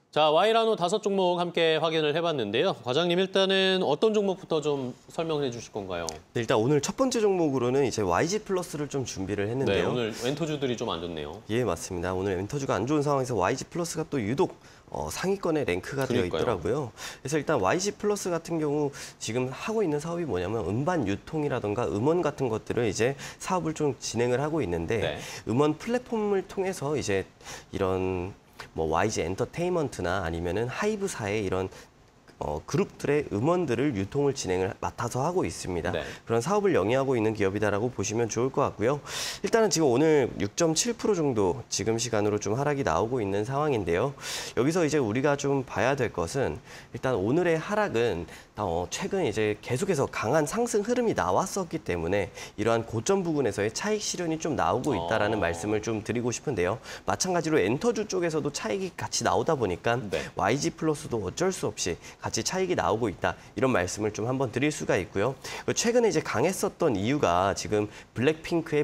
자, 와이라노 5종목 함께 확인을 해봤는데요. 과장님, 일단은 어떤 종목부터 좀 설명을 해주실 건가요? 네, 일단 오늘 첫 번째 종목으로는 이제 YG 플러스를 좀 준비를 네, 했는데요. 오늘 웬토주들이 좀 안 좋네요. 예, 맞습니다. 오늘 웬터주가 안 좋은 상황에서 YG 플러스가 또 유독 상위권에 랭크가 되어 그러니까요. 있더라고요. 그래서 일단 YG 플러스 같은 경우 지금 하고 있는 사업이 뭐냐면 음반 유통이라던가 음원 같은 것들을 이제 사업을 좀 진행을 하고 있는데 네. 음원 플랫폼을 통해서 이제 이런 뭐 YG 엔터테인먼트나 아니면은 하이브사의 이런 그룹들의 음원들을 유통을 진행을 맡아서 하고 있습니다. 네. 그런 사업을 영위하고 있는 기업이다라고 보시면 좋을 것 같고요. 일단은 지금 오늘 6.7% 정도 지금 시간으로 좀 하락이 나오고 있는 상황인데요. 여기서 이제 우리가 좀 봐야 될 것은 일단 오늘의 하락은 최근 이제 계속해서 강한 상승 흐름이 나왔었기 때문에 이러한 고점 부근에서의 차익 실현이 좀 나오고 있다라는 말씀을 좀 드리고 싶은데요. 마찬가지로 엔터주 쪽에서도 차익이 같이 나오다 보니까 네. YG 플러스도 어쩔 수 없이 같이 차익이 나오고 있다. 이런 말씀을 좀 한번 드릴 수가 있고요. 최근에 이제 강했었던 이유가 지금 블랙핑크의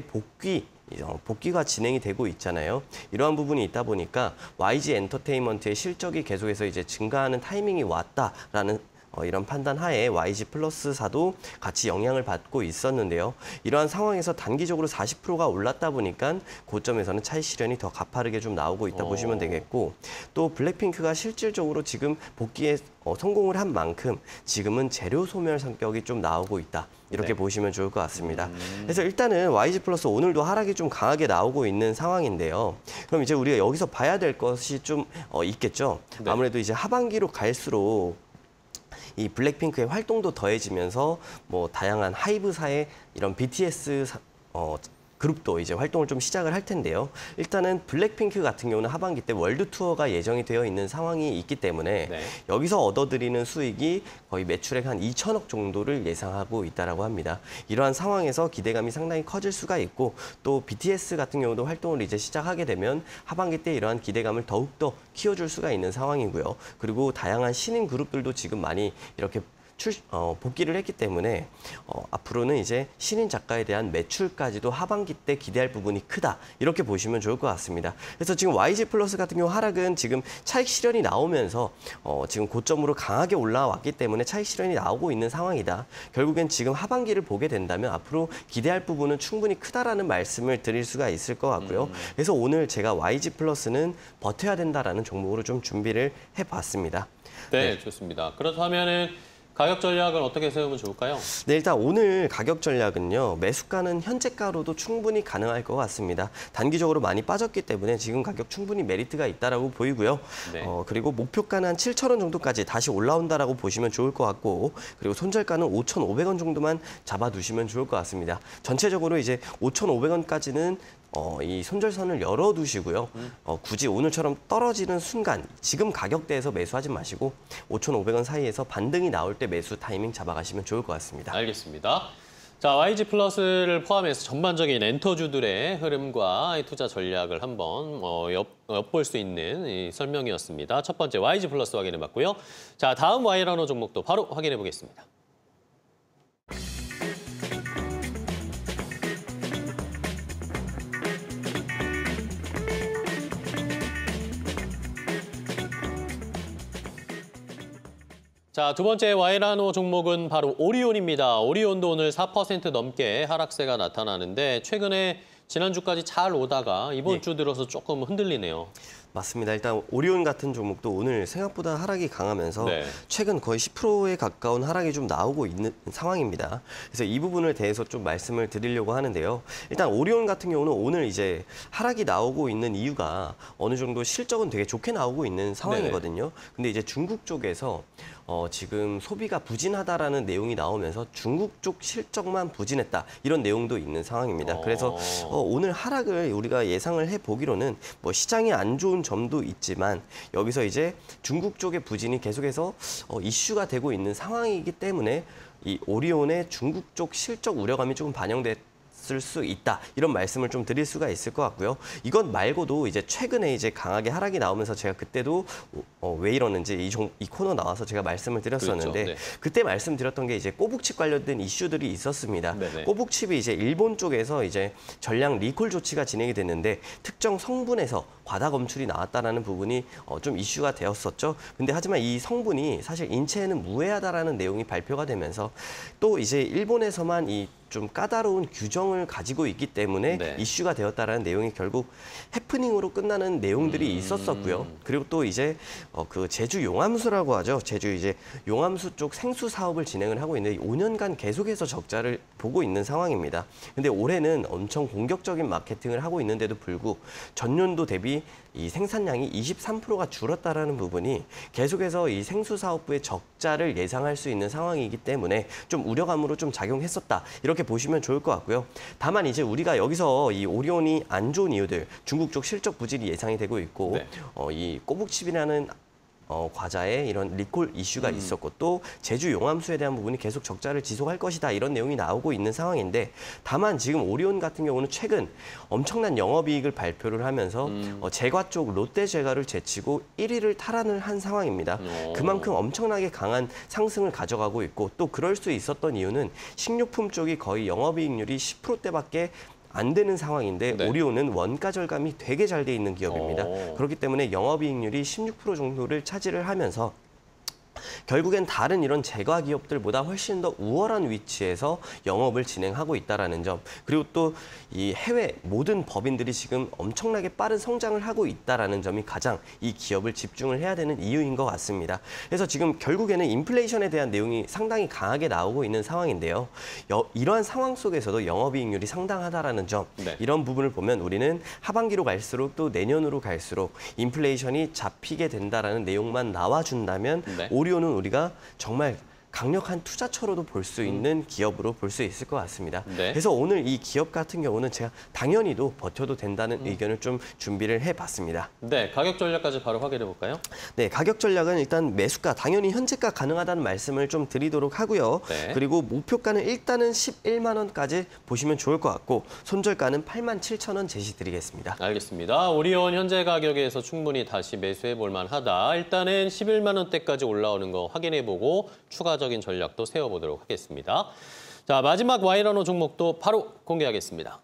복귀가 진행이 되고 있잖아요. 이러한 부분이 있다 보니까 YG 엔터테인먼트의 실적이 계속해서 이제 증가하는 타이밍이 왔다라는 이런 판단 하에 YG 플러스사도 같이 영향을 받고 있었는데요. 이러한 상황에서 단기적으로 40%가 올랐다 보니까 고점에서는 차익 실현이 더 가파르게 좀 나오고 있다 보시면 되겠고, 또 블랙핑크가 실질적으로 지금 복귀에 성공을 한 만큼 지금은 재료 소멸 성격이 좀 나오고 있다. 이렇게 보시면 좋을 것 같습니다. 그래서 일단은 YG 플러스 오늘도 하락이 좀 강하게 나오고 있는 상황인데요. 그럼 이제 우리가 여기서 봐야 될 것이 좀 있겠죠. 네. 아무래도 이제 하반기로 갈수록 이 블랙핑크의 활동도 더해지면서 뭐 다양한 하이브사의 이런 BTS 그룹도 이제 활동을 좀 시작을 할 텐데요. 일단은 블랙핑크 같은 경우는 하반기 때 월드 투어가 예정이 되어 있는 상황이 있기 때문에 네. 여기서 얻어들이는 수익이 거의 매출액 한 2천억 정도를 예상하고 있다라고 합니다. 이러한 상황에서 기대감이 상당히 커질 수가 있고, 또 BTS 같은 경우도 활동을 이제 시작하게 되면 하반기 때 이러한 기대감을 더욱더 키워줄 수가 있는 상황이고요. 그리고 다양한 신인 그룹들도 지금 많이 이렇게 복귀를 했기 때문에 앞으로는 이제 신인 작가에 대한 매출까지도 하반기 때 기대할 부분이 크다. 이렇게 보시면 좋을 것 같습니다. 그래서 지금 YG 플러스 같은 경우 하락은 지금 차익 실현이 나오면서 지금 고점으로 강하게 올라왔기 때문에 차익 실현이 나오고 있는 상황이다. 결국엔 지금 하반기를 보게 된다면 앞으로 기대할 부분은 충분히 크다라는 말씀을 드릴 수가 있을 것 같고요. 그래서 오늘 제가 YG 플러스는 버텨야 된다라는 종목으로 좀 준비를 해봤습니다. 네, 좋습니다. 그렇다면은 가격 전략은 어떻게 세우면 좋을까요? 네, 일단 오늘 가격 전략은요. 매수가는 현재가로도 충분히 가능할 것 같습니다. 단기적으로 많이 빠졌기 때문에 지금 가격 충분히 메리트가 있다라고 보이고요. 네. 그리고 목표가는 한 7,000원 정도까지 다시 올라온다라고 보시면 좋을 것 같고, 그리고 손절가는 5,500원 정도만 잡아두시면 좋을 것 같습니다. 전체적으로 이제 5,500원까지는 이 손절선을 열어두시고요. 굳이 오늘처럼 떨어지는 순간 지금 가격대에서 매수하지 마시고 5,500원 사이에서 반등이 나올 때 매수 타이밍 잡아가시면 좋을 것 같습니다. 알겠습니다. 자, YG 플러스를 포함해서 전반적인 엔터주들의 흐름과 투자 전략을 한번 엿볼 수 있는 이 설명이었습니다. 첫 번째 YG 플러스 확인해봤고요. 자, 다음 와이라노 종목도 바로 확인해보겠습니다. 자, 두 번째 와이라노 종목은 바로 오리온입니다. 오리온도 오늘 4% 넘게 하락세가 나타나는데 최근에 지난주까지 잘 오다가 이번 주 들어서 조금 흔들리네요. 맞습니다. 일단 오리온 같은 종목도 오늘 생각보다 하락이 강하면서 네. 최근 거의 10%에 가까운 하락이 좀 나오고 있는 상황입니다. 그래서 이 부분을 대해서 좀 말씀을 드리려고 하는데요. 일단 오리온 같은 경우는 오늘 이제 하락이 나오고 있는 이유가 어느 정도 실적은 되게 좋게 나오고 있는 상황이거든요. 근데 이제 중국 쪽에서 지금 소비가 부진하다라는 내용이 나오면서 중국 쪽 실적만 부진했다. 이런 내용도 있는 상황입니다. 그래서 오늘 하락을 우리가 예상을 해보기로는 뭐 시장이 안 좋은 점도 있지만 여기서 이제 중국 쪽의 부진이 계속해서 이슈가 되고 있는 상황이기 때문에 이 오리온의 중국 쪽 실적 우려감이 조금 반영됐 있었을 수 있다. 이런 말씀을 좀 드릴 수가 있을 것 같고요. 이것 말고도 이제 최근에 이제 강하게 하락이 나오면서 제가 그때도 왜 이러는지 이 코너 나와서 제가 말씀을 드렸었는데 그렇죠. 네. 그때 말씀드렸던 게 이제 꼬북칩 관련된 이슈들이 있었습니다. 네네. 꼬북칩이 이제 일본 쪽에서 이제 전량 리콜 조치가 진행이 됐는데 특정 성분에서 과다 검출이 나왔다라는 부분이 좀 이슈가 되었었죠. 근데 하지만 이 성분이 사실 인체에는 무해하다라는 내용이 발표가 되면서 또 이제 일본에서만 이 좀 까다로운 규정을 가지고 있기 때문에 네. 이슈가 되었다라는 내용이 결국 해프닝으로 끝나는 내용들이 있었었고요. 그리고 또 이제 그 제주 용암수라고 하죠. 제주 이제 용암수 쪽 생수 사업을 진행을 하고 있는데 5년간 계속해서 적자를 보고 있는 상황입니다. 근데 올해는 엄청 공격적인 마케팅을 하고 있는데도 불구하고 전년도 대비 이 생산량이 23%가 줄었다라는 부분이 계속해서 이 생수 사업부의 적자를 예상할 수 있는 상황이기 때문에 좀 우려감으로 좀 작용했었다. 이렇게 보시면 좋을 것 같고요. 다만 이제 우리가 여기서 이 오리온이 안 좋은 이유들, 중국 쪽 실적 부진이 예상이 되고 있고 네. 이 꼬북칩이라는 과자에 이런 리콜 이슈가 있었고 또 제주 용암수에 대한 부분이 계속 적자를 지속할 것이다 이런 내용이 나오고 있는 상황인데 다만 지금 오리온 같은 경우는 최근 엄청난 영업이익을 발표를 하면서 제과 쪽 롯데제과를 제치고 1위를 탈환을 한 상황입니다. 그만큼 엄청나게 강한 상승을 가져가고 있고 또 그럴 수 있었던 이유는 식료품 쪽이 거의 영업이익률이 10%대밖에 안 되는 상황인데 네. 오리온은 원가 절감이 되게 잘 돼 있는 기업입니다. 그렇기 때문에 영업이익률이 16% 정도를 차지를 하면서 결국엔 다른 이런 제과 기업들보다 훨씬 더 우월한 위치에서 영업을 진행하고 있다는 점. 그리고 또 이 해외 모든 법인들이 지금 엄청나게 빠른 성장을 하고 있다는 점이 가장 이 기업을 집중을 해야 되는 이유인 것 같습니다. 그래서 지금 결국에는 인플레이션에 대한 내용이 상당히 강하게 나오고 있는 상황인데요. 이러한 상황 속에서도 영업이익률이 상당하다는 점. 네. 이런 부분을 보면 우리는 하반기로 갈수록 또 내년으로 갈수록 인플레이션이 잡히게 된다는 내용만 나와준다면 네. 오리온은 우리가 정말 강력한 투자처로도 볼 수 있는 기업으로 볼 수 있을 것 같습니다. 네. 그래서 오늘 이 기업 같은 경우는 제가 당연히도 버텨도 된다는 의견을 좀 준비를 해봤습니다. 네, 가격 전략까지 바로 확인해 볼까요? 네, 가격 전략은 일단 매수가, 당연히 현재가 가능하다는 말씀을 좀 드리도록 하고요. 네. 그리고 목표가는 일단은 11만 원까지 보시면 좋을 것 같고 손절가는 8만 7천 원 제시드리겠습니다. 알겠습니다. 오리온 현재 가격에서 충분히 다시 매수해 볼 만하다. 일단은 11만 원대까지 올라오는 거 확인해 보고 추가적인 전략도 세워보도록 하겠습니다. 자, 마지막 와이러너 종목도 바로 공개하겠습니다.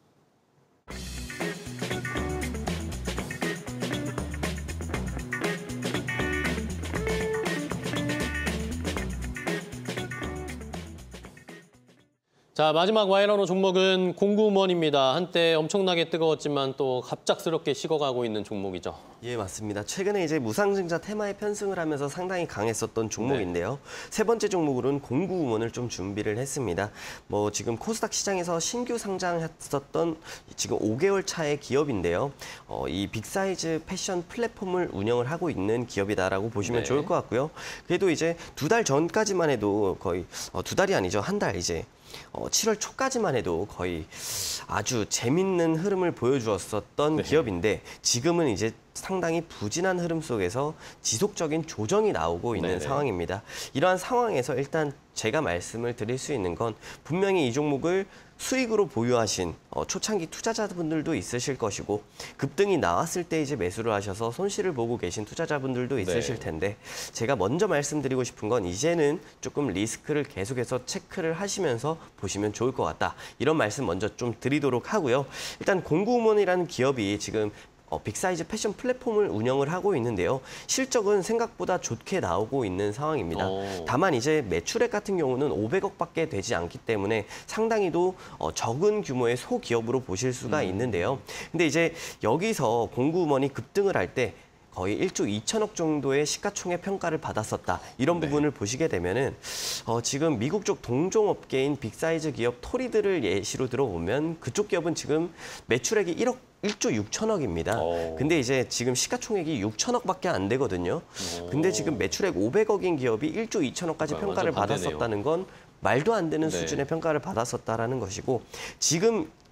자, 마지막 와이러너 종목은 공구먼입니다. 한때 엄청나게 뜨거웠지만 또 갑작스럽게 식어가고 있는 종목이죠. 예, 맞습니다. 최근에 이제 무상증자 테마에 편승을 하면서 상당히 강했었던 종목인데요. 세 번째 종목으로는 공구우먼을 좀 준비를 했습니다. 뭐 지금 코스닥 시장에서 신규 상장했었던 지금 5개월 차의 기업인데요. 이 빅사이즈 패션 플랫폼을 운영을 하고 있는 기업이다라고 보시면 네. 좋을 것 같고요. 그래도 이제 2달 전까지만 해도 거의 2달이 아니죠. 한 달 이제 7월 초까지만 해도 거의 아주 재밌는 흐름을 보여주었었던 기업인데 지금은 이제 상당히 부진한 흐름 속에서 지속적인 조정이 나오고 있는 네네. 상황입니다. 이러한 상황에서 일단 제가 말씀을 드릴 수 있는 건 분명히 이 종목을 수익으로 보유하신 초창기 투자자분들도 있으실 것이고 급등이 나왔을 때 이제 매수를 하셔서 손실을 보고 계신 투자자분들도 있으실 텐데 제가 먼저 말씀드리고 싶은 건 이제는 조금 리스크를 계속해서 체크를 하시면서 보시면 좋을 것 같다. 이런 말씀 먼저 좀 드리도록 하고요. 일단 공구우먼이라는 기업이 지금 빅사이즈 패션 플랫폼을 운영을 하고 있는데요. 실적은 생각보다 좋게 나오고 있는 상황입니다. 다만 이제 매출액 같은 경우는 500억밖에 되지 않기 때문에 상당히도 적은 규모의 소기업으로 보실 수가 있는데요. 근데 이제 여기서 공구우먼이 급등을 할 때 거의 1조 2천억 정도의 시가총액 평가를 받았었다. 이런 부분을 보시게 되면은 지금 미국 쪽 동종업계인 빅사이즈 기업 토리드를 예시로 들어보면 그쪽 기업은 지금 매출액이 1조 6천억입니다. 근데 이제 지금 시가총액이 6천억밖에 안 되거든요. 근데 지금 매출액 500억인 기업이 1조 2천억까지 평가를 완전 반대네요. 받았었다는 건 말도 안 되는 네. 수준의 평가를 받았었다라는 것이고 지금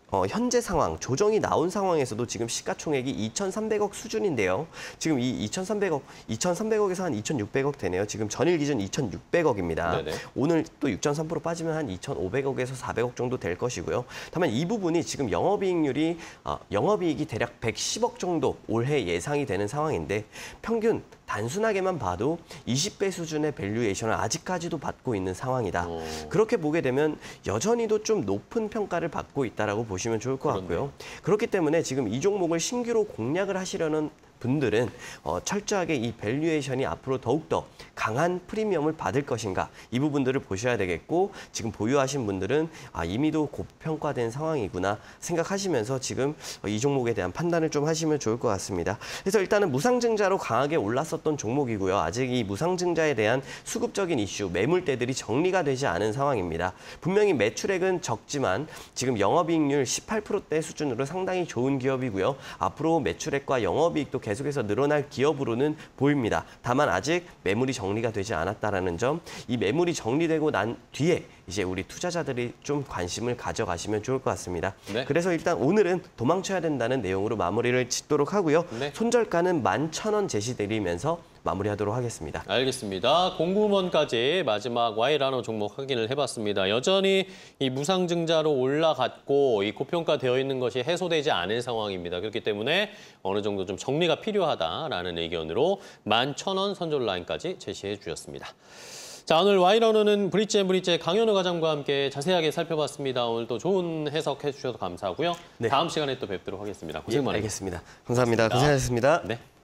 현재 상황, 조정이 나온 상황에서도 지금 시가총액이 2,300억 수준인데요. 지금 이 2,300억에서 한 2,600억 되네요. 지금 전일 기준 2,600억입니다. 네네. 오늘 오늘 또 6.3% 빠지면 한 2,500억에서 400억 정도 될 것이고요. 다만 이 부분이 지금 영업이익이 대략 110억 정도 올해 예상이 되는 상황인데 평균 단순하게만 봐도 20배 수준의 밸류에이션을 아직까지도 받고 있는 상황이다. 그렇게 보게 되면 여전히도 좀 높은 평가를 받고 있다라고 보시면 좋을 것 같고요. 그렇기 때문에 지금 이 종목을 신규로 공략을 하시려는 분들은 철저하게 이 밸류에이션이 앞으로 더욱더 강한 프리미엄을 받을 것인가 이 부분들을 보셔야 되겠고 지금 보유하신 분들은 이미도 고평가된 상황이구나 생각하시면서 지금 이 종목에 대한 판단을 좀 하시면 좋을 것 같습니다. 그래서 일단은 무상증자로 강하게 올랐었던 종목이고요. 아직 이 무상증자에 대한 수급적인 이슈, 매물대들이 정리가 되지 않은 상황입니다. 분명히 매출액은 적지만 지금 영업이익률 18%대 수준으로 상당히 좋은 기업이고요. 앞으로 매출액과 영업이익도 계속해서 늘어날 기업으로는 보입니다. 다만 아직 매물이 정리가 되지 않았다라는 점, 이 매물이 정리되고 난 뒤에 이제 우리 투자자들이 좀 관심을 가져가시면 좋을 것 같습니다. 네. 그래서 일단 오늘은 도망쳐야 된다는 내용으로 마무리를 짓도록 하고요. 네. 손절가는 11,000원 제시드리면서 마무리하도록 하겠습니다. 알겠습니다. 공구먼까지 마지막 Y라노 종목 확인을 해봤습니다. 여전히 이 무상증자로 올라갔고 이 고평가되어 있는 것이 해소되지 않은 상황입니다. 그렇기 때문에 어느 정도 좀 정리가 필요하다라는 의견으로 11,000원 선절 라인까지 제시해 주셨습니다. 자, 오늘 Y라노는 브릿지 강현우 과장과 함께 자세하게 살펴봤습니다. 오늘 또 좋은 해석해 주셔서 감사하고요. 네. 다음 시간에 또 뵙도록 하겠습니다. 고생 많으셨습니다. 알겠습니다. 감사합니다. 고생하셨습니다. 네.